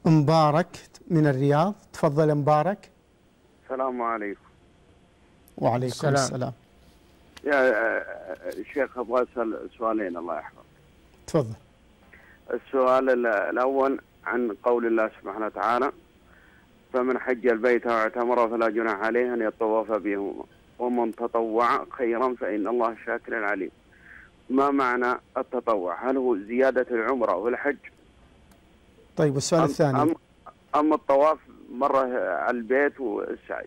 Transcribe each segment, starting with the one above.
مبارك من الرياض. تفضل مبارك. السلام عليكم. وعليكم السلام. يا شيخ أبغى أسأل سؤالين الله يحفظك. تفضل. السؤال الأول عن قول الله سبحانه وتعالى: فمن حج البيت واعتمر فلا جناح عليه أن يطوف بهما ومن تطوع خيرا فإن الله شاكر عليم. ما معنى التطوع؟ هل هو زيادة العمرة والحج؟ طيب، والسؤال الثاني؟ أم الطواف مرة على البيت والسعي؟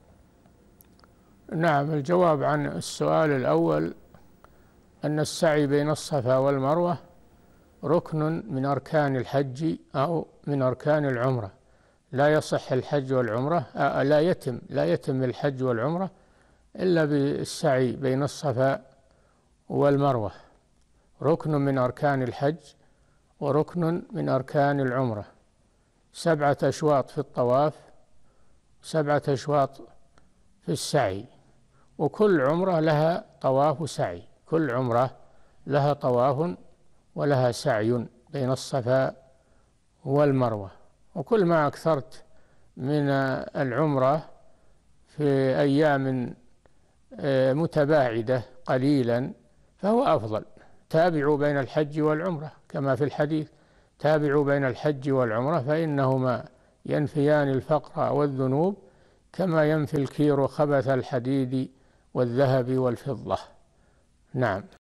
نعم، الجواب عن السؤال الأول أن السعي بين الصفا والمروة ركن من أركان الحج أو من أركان العمرة. لا يصح الحج والعمرة، لا يتم الحج والعمرة إلا بالسعي بين الصفا والمروة. ركن من أركان الحج وركن من أركان العمرة. 7 أشواط في الطواف، 7 أشواط في السعي، وكل عمرة لها طواف وسعي. كل عمرة لها طواف ولها سعي بين الصفا والمروة. وكل ما أكثرت من العمرة في أيام متباعدة قليلا فهو أفضل. تابعوا بين الحج والعمرة كما في الحديث: تابعوا بين الحج والعمرة فإنهما ينفيان الفقر والذنوب كما ينفي الكير خبث الحديد والذهب والفضة. نعم.